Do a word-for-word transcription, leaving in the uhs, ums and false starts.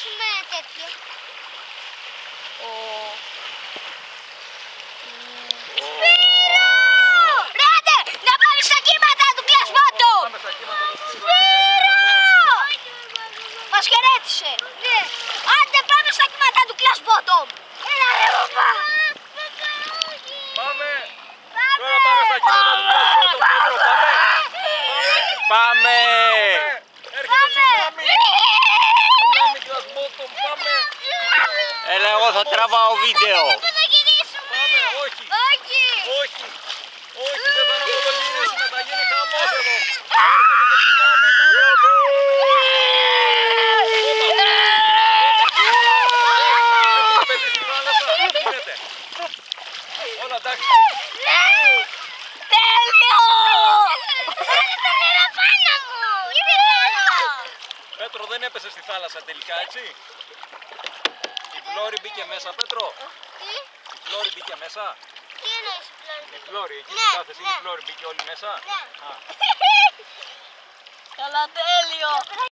γυρίσουμε τέτοιο. Ο... Σπύρο! Ρε άντε, να πάμε στα κύματα του κλασμάτου! Σπύρο! Μας χαιρέτησε. Ναι. Άντε πάμε στα κύματα του κλασμάτου! Έλα ρε παπά! Πάμε! Τώρα πάμε στα κύματα του κλασμάτου, Πέτρο, πάμε! Πάμε! Έρχεται τσουνάμι! Τσουνάμι κλασμάτου, πάμε! Έλα, εγώ θα τραβάω βίντεο. Πάμε, όχι! Όχι! Όχι! Όχι, δεν θα να το γυρίσουμε, θα γίνει χαμός εδώ! Έρχεται το τσουνάμι, έχουμε παιδί στη θάλασσα, τι γίνεται? Όλα εντάξει! Τέλειο! Πάρε τον νερό πάνω μου! Πέτρο, δεν έπεσε στη θάλασσα τελικά, έτσι? Η Φλόρη μπήκε μέσα, Πέτρο? Τι? Η Φλόρη μπήκε μέσα? Τι εννοείς Η Φλόρη, εκεί Ναι, που κάθεσαι, ναι. η Φλόρη μπήκε όλη μέσα? Ναι. Α. Καλά τέλειο!